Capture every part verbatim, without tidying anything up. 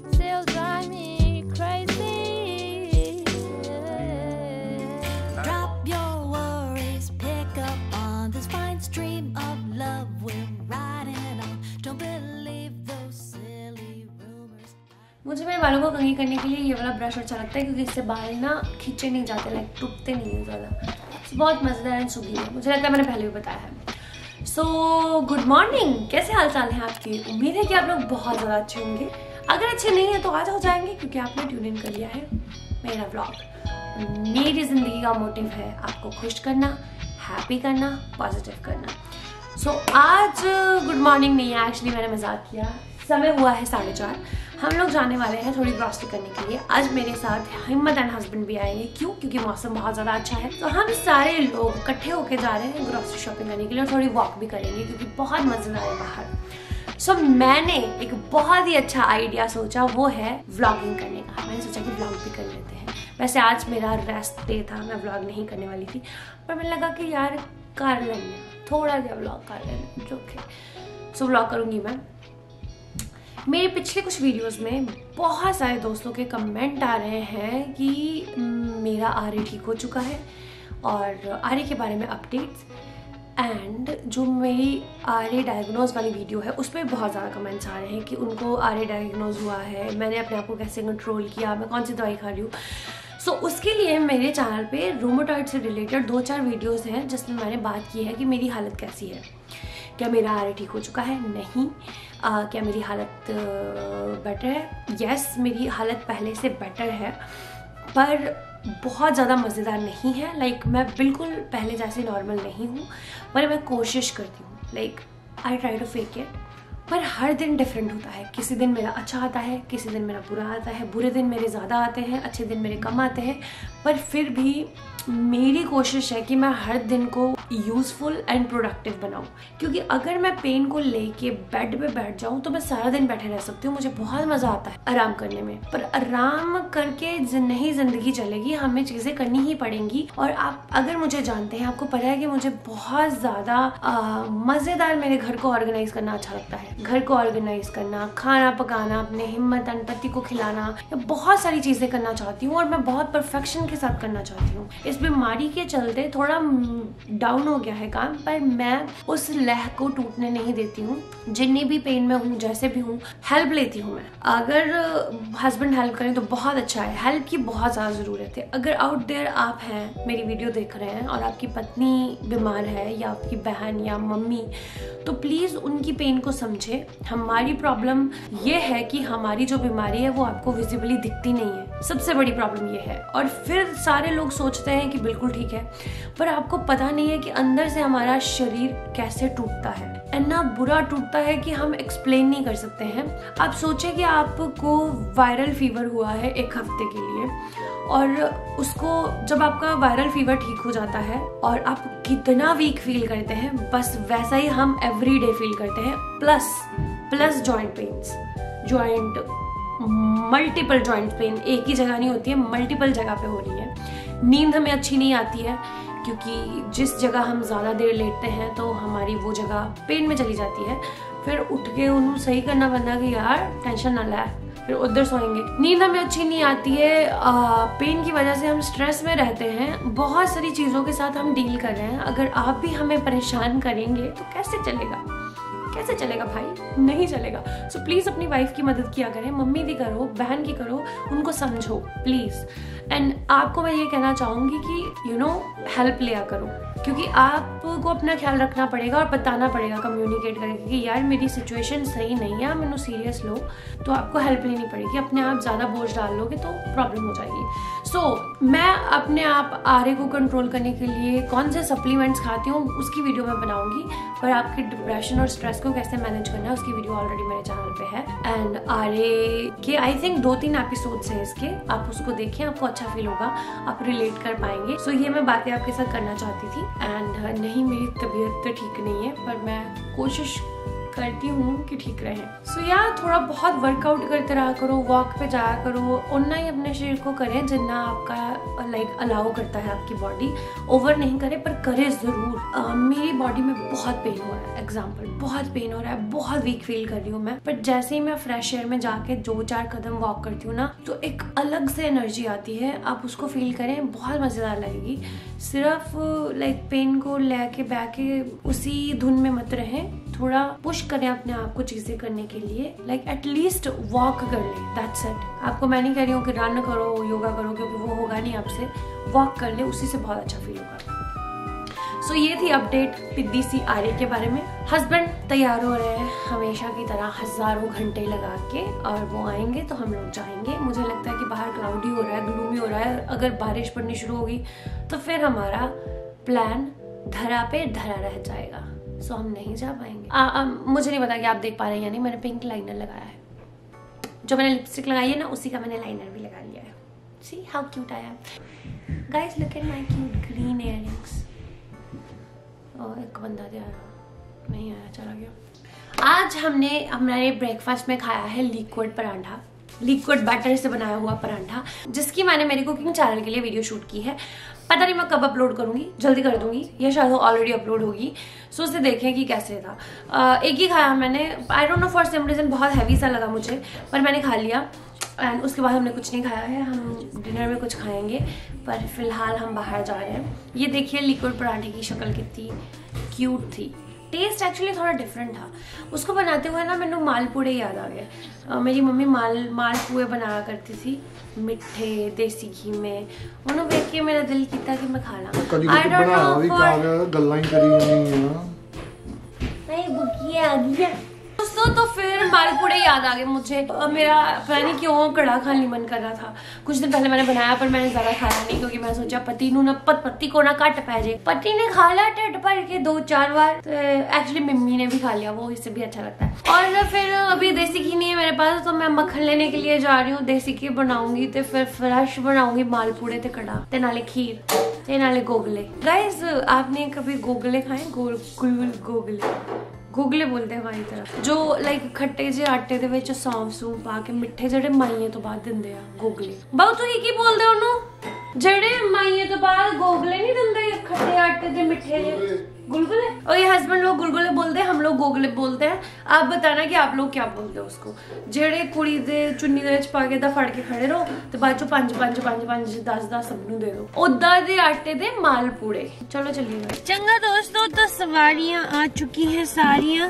still drive me crazy. Drop your worries, pick up on this fine stream of love we're riding on. Don't believe those silly rumors. मुझे मेरे बालों को कंघी करने के लिए ये वाला ब्रश अच्छा लगता है, क्योंकि इससे बाल ना खींचे नहीं जाते, लाइक टूटते नहीं है ज़्यादा। बहुत मज़ेदार एंड सुगीर है, मुझे लगता है मैंने पहले भी बताया है। सो गुड मॉर्निंग, कैसे हाल चाल हैं आपके? उम्मीद है कि आप लोग बहुत ज़्यादा अच्छे होंगे। अगर अच्छे नहीं हैं तो आज हो जाएंगे, क्योंकि आपने ट्यून इन कर लिया है मेरा व्लॉग। मेरी ज़िंदगी का मोटिव है आपको खुश करना, हैप्पी करना, पॉजिटिव करना। सो so, आज गुड मॉर्निंग नहीं है, एक्चुअली मैंने मजाक किया। समय हुआ है साढ़े चार, हम लोग जाने वाले हैं थोड़ी ग्रॉसरी करने के लिए। आज मेरे साथ हिम्मत एंड हस्बैंड भी आएंगे। क्यों? क्योंकि मौसम बहुत ज़्यादा अच्छा है, तो हम सारे लोग इकट्ठे होके जा रहे हैं ग्रॉसरी शॉपिंग करने के लिए, और थोड़ी वॉक भी करेंगे क्योंकि बहुत मज़ेदार है बाहर। सो so, मैंने एक बहुत ही अच्छा आइडिया सोचा, वो है व्लॉगिंग करने का। मैंने सोचा कि व्लॉग भी कर लेते हैं। वैसे आज मेरा रेस्ट डे था, मैं व्लॉग नहीं करने वाली थी, पर मैंने लगा कि यार कर लेंगे, थोड़ा सा व्लॉग कर लेंगे, जो कि सो व्लॉग करूँगी मैं। मेरे पिछले कुछ वीडियोस में बहुत सारे दोस्तों के कमेंट आ रहे हैं कि मेरा आर्य ठीक हो चुका है, और आर्य के बारे में अपडेट्स, एंड जो मेरी आर्य डायग्नोज वाली वीडियो है उस पर बहुत ज़्यादा कमेंट्स आ रहे हैं कि उनको आर्य डायग्नोज हुआ है, मैंने अपने आप को कैसे कंट्रोल किया, मैं कौन सी दवाई खा रही हूँ। सो so, उसके लिए मेरे चैनल पे रूमेटॉइड से रिलेटेड दो चार वीडियोस हैं जिसमें मैंने बात की है कि मेरी हालत कैसी है, क्या मेरा आर्य ठीक हो चुका है, नहीं, आ, क्या मेरी हालत बेटर है। यस, मेरी हालत पहले से बेटर है, पर बहुत ज़्यादा मज़ेदार नहीं है। लाइक मैं बिल्कुल पहले जैसे नॉर्मल नहीं हूँ, पर मैं कोशिश करती हूँ, like I try to fake it. पर हर दिन डिफरेंट होता है, किसी दिन मेरा अच्छा आता है, किसी दिन मेरा बुरा आता है, बुरे दिन मेरे ज़्यादा आते हैं, अच्छे दिन मेरे कम आते हैं। पर फिर भी मेरी कोशिश है कि मैं हर दिन को यूज़फुल एंड प्रोडक्टिव बनाऊं, क्योंकि अगर मैं पेन को लेके बेड पे बैठ जाऊं तो मैं सारा दिन बैठे रह सकती हूँ। मुझे बहुत मज़ा आता है आराम करने में, पर आराम करके नहीं ज़िंदगी चलेगी, हमें चीज़ें करनी ही पड़ेंगी। और आप अगर मुझे जानते हैं, आपको पता है कि मुझे बहुत ज़्यादा मज़ेदार मेरे घर को ऑर्गेनाइज करना अच्छा लगता है। घर को ऑर्गेनाइज करना, खाना पकाना, अपने हिम्मत एंड पति को खिलाना, बहुत सारी चीज़ें करना चाहती हूँ, और मैं बहुत परफेक्शन के साथ करना चाहती हूँ। इस बीमारी के चलते थोड़ा डाउन हो गया है काम, पर मैं उस लह को टूटने नहीं देती हूँ। जितनी भी पेन में हूँ, जैसे भी हूँ, हेल्प लेती हूँ मैं। अगर हस्बैंड हेल्प करें तो बहुत अच्छा है, हेल्प की बहुत ज़्यादा ज़रूरत है। अगर आउट देयर आप हैं, मेरी वीडियो देख रहे हैं, और आपकी पत्नी बीमार है, या आपकी बहन या मम्मी, तो प्लीज़ उनकी पेन को समझे। हमारी प्रॉब्लम ये है कि हमारी जो बीमारी है वो आपको विजिबली दिखती नहीं है, सबसे बड़ी प्रॉब्लम ये है। और फिर सारे लोग सोचते हैं कि बिल्कुल ठीक है, पर आपको पता नहीं है कि अंदर से हमारा शरीर कैसे टूटता है, इतना बुरा टूटता है कि हम एक्सप्लेन नहीं कर सकते हैं। आप सोचें कि आपको वायरल फीवर हुआ है एक हफ्ते के लिए, और उसको जब आपका वायरल फीवर ठीक हो जाता है और आप कितना वीक फील करते हैं, बस वैसा ही हम एवरी डे फील करते हैं। Plus plus joint pains, joint multiple joint pain, एक ही जगह नहीं होती है, मल्टीपल जगह पे हो रही है। नींद हमें अच्छी नहीं आती है, क्योंकि जिस जगह हम ज़्यादा देर लेटते हैं तो हमारी वो जगह पेन में चली जाती है। फिर उठ के उन्हें सही करना बनता कि यार टेंशन ना लाए, फिर उधर सोएंगे। नींद हमें अच्छी नहीं आती है, आ, पेन की वजह से हम स्ट्रेस में रहते हैं, बहुत सारी चीज़ों के साथ हम डील कर रहे हैं। अगर आप भी हमें परेशान करेंगे तो कैसे चलेगा, कैसे चलेगा भाई? नहीं चलेगा। सो so, प्लीज़ अपनी वाइफ की मदद किया करें, मम्मी की करो, बहन की करो, उनको समझो प्लीज़। एंड आपको मैं ये कहना चाहूँगी कि यू नो हेल्प लिया करो, क्योंकि आपको अपना ख्याल रखना पड़ेगा और बताना पड़ेगा, कम्युनिकेट करके कि यार मेरी सिचुएशन सही नहीं है, मैंने सीरियस लो, तो आपको हेल्प लेनी पड़ेगी। अपने आप ज़्यादा बोझ डाल लोगे तो प्रॉब्लम हो जाएगी। सो so, मैं अपने आप आर्य को कंट्रोल करने के लिए कौन से सप्लीमेंट्स खाती हूँ उसकी वीडियो मैं बनाऊंगी, पर आपके डिप्रेशन और स्ट्रेस को कैसे मैनेज करना है उसकी वीडियो ऑलरेडी मेरे चैनल पे है। एंड आर्य के आई थिंक दो तीन एपिसोड्स हैं इसके, आप उसको देखें, आपको अच्छा फील होगा, आप रिलेट कर पाएंगे। सो so, ये मैं बातें आपके साथ करना चाहती थी। एंड नहीं, मेरी तबीयत तो ठीक नहीं है, पर मैं कोशिश करती हूँ कि ठीक रहे। सो so, यार थोड़ा बहुत वर्कआउट करते रहा करो, वॉक पे जाया करो, उतना ही अपने शरीर को करें जितना आपका लाइक अलाउ करता है आपकी बॉडी। ओवर नहीं करे पर करे जरूर। uh, मेरी बॉडी में बहुत पेन हो रहा है, एग्जाम्पल बहुत पेन हो रहा है, बहुत वीक फील कर रही हूँ मैं, बट जैसे ही मैं फ्रेश एयर में जाके दो चार कदम वॉक करती हूँ ना तो एक अलग से एनर्जी आती है। आप उसको फील करें, बहुत मजेदार लगेगी। सिर्फ लाइक पेन को लेके बैके उसी धुन में मत रहें, थोड़ा पुश करें अपने आप को चीजें करने के लिए। लाइक एटलीस्ट वॉक कर ले, दैट्स इट। आपको मैं नहीं कह रही हूँ कि रन करो, योगा करो, क्योंकि वो होगा नहीं आपसे। वॉक कर ले, उसी से बहुत अच्छा फील होगा। सो so, ये थी अपडेट पिद्दी सी आर्य के बारे में। हस्बैंड तैयार हो रहे हैं हमेशा की तरह हजारों घंटे लगा के, और वो आएंगे तो हम लोग जाएंगे। मुझे लगता है कि बाहर क्लाउडी हो रहा है, ग्लूमी हो रहा है, अगर बारिश पड़नी शुरू होगी तो फिर हमारा प्लान धरा पे धरा रह जाएगा। सो so, हम नहीं जा पाएंगे। आ, आ, मुझे नहीं पता कि आप देख पा रहे हैं या नहीं, मैंने पिंक लाइनर लगाया है। जो मैंने लिपस्टिक लगाई है ना उसी का मैंने लाइनर भी लगा लिया है। See how cute I am guys, look at my cute green earrings. और एक बंदा दे आ रहा, नहीं आया, चला गया। आज हमने हमारे ब्रेकफास्ट में खाया है लिक्विड परांठा, लिक्विड बैटर से बनाया हुआ परांठा, जिसकी मैंने मेरी कुकिंग चैनल के लिए वीडियो शूट की है। पता नहीं मैं कब अपलोड करूंगी, जल्दी कर दूंगी, या शायद वो ऑलरेडी अपलोड होगी। सो उसे देखें कि कैसे था। uh, एक ही खाया मैंने, I don't know for some reason बहुत हैवी सा लगा मुझे, पर मैंने खा लिया। एंड उसके बाद हमने कुछ नहीं खाया है, हम डिनर में कुछ खाएंगे, पर फिलहाल हम बाहर जा रहे हैं। ये देखिए लिक्विड पराठे की शक्ल कितनी क्यूट थी। टेस्ट एक्चुअली थोड़ा डिफरेंट था। उसको बनाते हुए ना मैंने मालपुड़े याद आ गए। uh, मेरी मम्मी माल मालपुए बनाया करती थी मिठे देसी घी में। उन्होंने देख के मेरा दिल किया कि मैं खाना। आई डोंट नो फॉर गल्लां ही करी नहीं है, नहीं बुकिया आ गई है दोस्तों। तो फिर मालपुड़े याद आ गए मुझे। मेरा पता नहीं क्यों कड़ा खाने मन कर रहा था। कुछ दिन पहले मैंने बनाया पर मैंने ज्यादा खाया नहीं, क्योंकि मैं सोचा पति नू ना पत पत्ती को ना कट पै जाए। पति ने खा लिया ढिड भर के दो चार बार। तो एक्चुअली मम्मी ने भी खा लिया, वो इससे भी अच्छा लगता है। और फिर अभी देसी घी नहीं है मेरे पास, तो मैं मक्खन लेने के लिए जा रही हूँ। देसी घी बनाऊंगी तो फिर फ्रेश बनाऊंगी मालपुड़े ते कड़ा ते नाले खीर ते नाले गोगले। गाइस आपने कभी गोगले खाए? गोल गोगले गोगले बोलते हैं हमारी तरफ, जो लाइक खट्टे जे आटे दे विच सौंफ सूंफ पा के मिठे जेडे माइये तो बाद दिंदे आ गोगले। बहुत तुसीं की बोलदे ओनू जेडे माइये तो बाद गोगले नहीं दिंदे, खट्टे आटे दे मिठे जे गुलगुले। और ये हस्बैंड लोग गुलगुले बोलते हैं, हम लोग गोगले बोलते हैं। आप बताना कि आप लोग क्या बोलते हो उसको। जेडे कुड़ी दे चुन्नी दे विच पा के दा फड़ के खड़े रहो ते बाद चो पंज पंज पंज पंज दस दस सबनू दे दो। उदा दे आटे दे मालपुड़े। चलो चलिए चंगा दोस्तों, तो सवारियां आ चुकी हैं सारियां।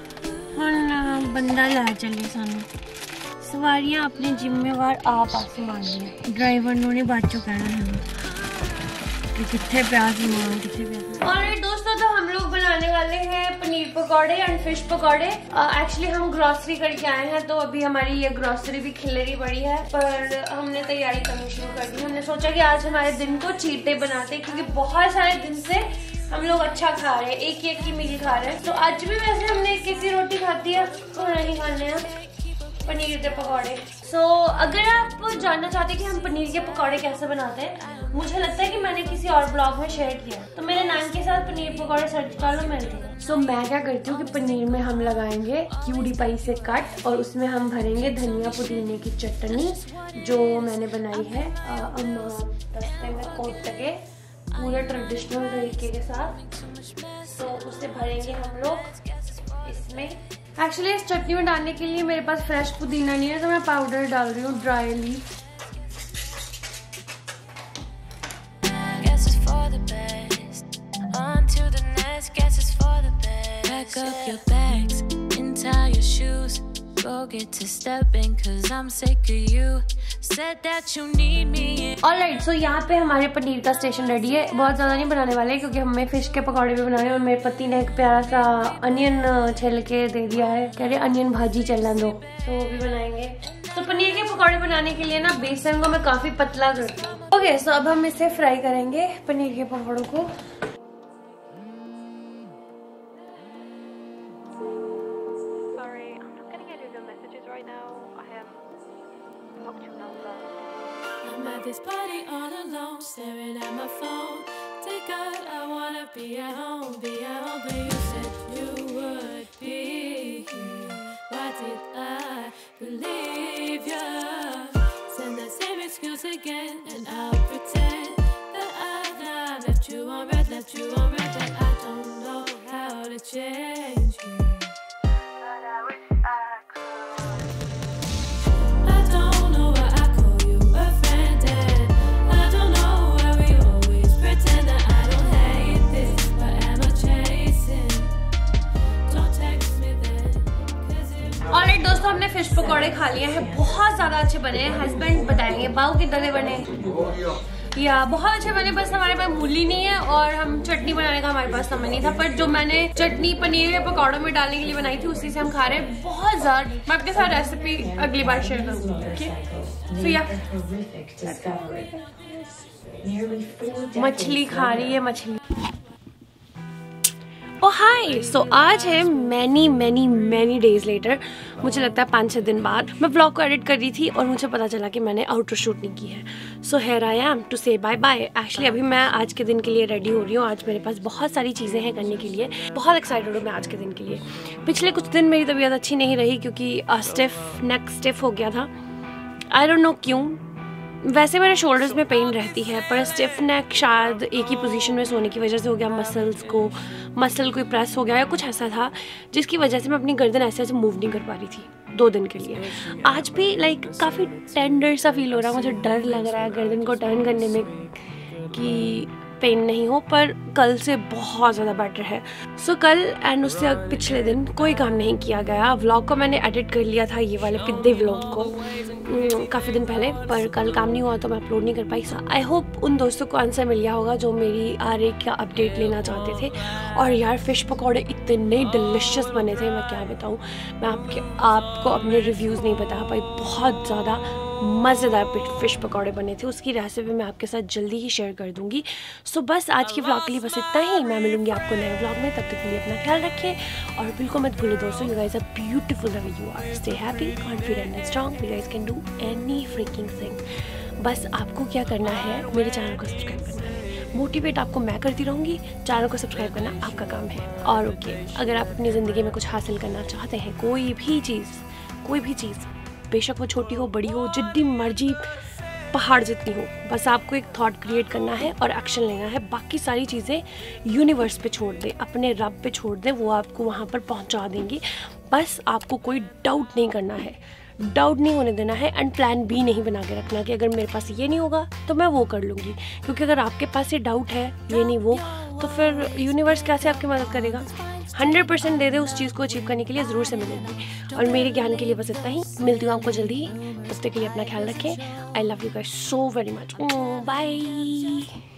हुण बंदा ला चले सानू। सवारियां अपने जिम्मेवार आप पास मारनी, ड्राइवर ने बाद चो कहना है कि कितने प्याज मार कितने प्याज। ऑलराइट दोस्तों, तो हम लोग बनाने वाले हैं पनीर पकौड़े एंड फिश पकौड़े। एक्चुअली uh, हम ग्रोसरी करके आए हैं, तो अभी हमारी ये ग्रोसरी भी खिलरी पड़ी है, पर हमने तैयारी करनी शुरू कर दी। हमने सोचा कि आज हमारे दिन को चीट डे बनाते, क्योंकि बहुत सारे दिन से हम लोग अच्छा खा रहे हैं, एक एक की मील खा रहे हैं। तो आज भी वैसे हमने एक एक की रोटी खाती है, तो नहीं खाने हैं पनीर के पकौड़े। सो so, अगर आप जानना चाहते हैं कि हम पनीर के पकौड़े कैसे बनाते हैं, मुझे लगता है कि मैंने किसी और ब्लॉग में शेयर किया, तो मेरे नाम के साथ पनीर पकौड़े सर्च कर लो, मिलते हैं। सो so, मैं क्या करती हूँ कि पनीर में हम लगाएंगे क्यूडी पाई से कट, और उसमें हम भरेंगे धनिया पुदीने की चटनी जो मैंने बनाई है दस्ते में कोट के पूरे ट्रेडिशनल तरीके के साथ। तो उसे भरेंगे हम लोग इसमें। एक्चुअली इस चटनी में डालने के लिए मेरे पास फ्रेश पुदीना नहीं है, तो मैं पाउडर डाल रही हूँ ड्राई लीफ। ऑलराइट, सो यहाँ पे हमारे पनीर का स्टेशन रेडी है। बहुत ज्यादा नहीं बनाने वाले क्योंकि हमें फिश के पकौड़े भी बनाने, और मेरे पति ने एक प्यारा सा अनियन छिल के दे दिया है, कह रहे अनियन भाजी चलने दो, तो वो भी बनाएंगे। तो पनीर के पकौड़े बनाने के लिए ना बेसन को मैं काफी पतला करती हूँ। ओके, सो अब हम इसे फ्राई करेंगे पनीर के पकौड़ों को। This party all alone, staring at my phone. Thank God I wanna be at home, be at home, but you said you would be here? Why did I believe you? Send that same excuse again, and I'll pretend that I've not left you on red, left you on red, that I don't know how to change you. But I wish I could. I don't know why I call you a friend, and I don't know why we always pretend that I don't hate this. What am I chasing? Don't text me then, 'cause it alright दोस्तों, हमने fish पकौड़े खा लिए हैं, बहुत ज्यादा अच्छे बने हैं। हस्बैंड बताएंगे बाऊ कितने बने या बहुत अच्छे बने, बस हमारे पास मूली नहीं है और हम चटनी बनाने का हमारे पास समय नहीं था। पर जो मैंने चटनी पनीर या पकौड़ों में डालने के लिए बनाई थी उसी से हम खा रहे हैं। बहुत ज्यादा, मैं आपके साथ रेसिपी अगली बार शेयर करूंगी। मछली खा रही है, मछली। ओ हाय, सो आज है many many many days later, मुझे लगता है पाँच छः दिन बाद मैं ब्लॉग को एडिट कर रही थी और मुझे पता चला कि मैंने आउटर शूट नहीं की है। So here I am to say bye bye. Actually अभी मैं आज के दिन के लिए रेडी हो रही हूँ। आज मेरे पास बहुत सारी चीज़ें हैं करने के लिए, बहुत एक्साइटेड हूँ मैं आज के दिन के लिए। पिछले कुछ दिन मेरी तबीयत अच्छी नहीं रही क्योंकि स्टिफ नेक स्टिफ हो गया था। आई डोंट नो क्यों, वैसे मेरे शोल्डर्स में पेन रहती है पर स्टिफ नेक शायद एक ही पोजीशन में सोने की वजह से हो गया, मसल्स को मसल कोई प्रेस हो गया या कुछ ऐसा था जिसकी वजह से मैं अपनी गर्दन ऐसे ऐसे मूव नहीं कर पा रही थी दो दिन के लिए। आज भी लाइक काफ़ी टेंडर सा फील हो रहा है, मुझे डर लग रहा है गर्दन को टर्न करने में कि पेन नहीं हो, पर कल से बहुत ज़्यादा बेटर है। सो so, कल एंड उससे पिछले दिन कोई काम नहीं किया गया। व्लॉग को मैंने एडिट कर लिया था, ये वाले पिद्दे व्लॉग को काफ़ी दिन पहले, पर कल काम नहीं हुआ तो मैं अपलोड नहीं कर पाई। सो आई होप उन दोस्तों को आंसर मिल गया होगा जो मेरी आरे का अपडेट लेना चाहते थे। और यार फिश पकौड़े इतने डिलिशियस बने थे, मैं क्या बताऊँ, मैं आपके आपको अपने रिव्यूज़ नहीं बता पाई। बहुत ज़्यादा मज़ेदार फिश पकौड़े बने थे, उसकी रेसिपी मैं आपके साथ जल्दी ही शेयर कर दूंगी। सो so, बस आज के व्लॉग के लिए बस इतना ही। मैं मिलूंगी आपको नए व्लॉग में, तब तक के लिए अपना ख्याल रखें और बिल्कुल मत भूलें दोस्तों, you guys are beautiful the way you are. Stay happy, confident and strong. You guys can do any freaking thing. बस आपको क्या करना है, मेरे चैनल को सब्सक्राइब करना है। मोटिवेट आपको मैं करती रहूँगी, चैनल को सब्सक्राइब करना आपका काम है। और ओके, अगर आप अपनी ज़िंदगी में कुछ हासिल करना चाहते हैं, कोई भी चीज़ कोई भी चीज़ बेशक वो छोटी हो बड़ी हो, जितनी मर्जी पहाड़ जितनी हो, बस आपको एक थॉट क्रिएट करना है और एक्शन लेना है। बाकी सारी चीज़ें यूनिवर्स पे छोड़ दें, अपने रब पे छोड़ दें, वो आपको वहाँ पर पहुँचा देंगी। बस आपको कोई डाउट नहीं करना है, डाउट नहीं होने देना है। एंड प्लान बी नहीं बना के रखना कि अगर मेरे पास ये नहीं होगा तो मैं वो कर लूँगी, क्योंकि अगर आपके पास ये डाउट है ये नहीं वो, तो फिर यूनिवर्स कैसे आपकी मदद करेगा। हंड्रेड परसेंट दे दे उस चीज़ को अचीव करने के लिए, ज़रूर से मिलेंगी। और मेरे ज्ञान के लिए बस इतना ही, मिलती हूँ आपको जल्दी ही। तब तक के लिए अपना ख्याल रखें। I love you guys so very much, bye.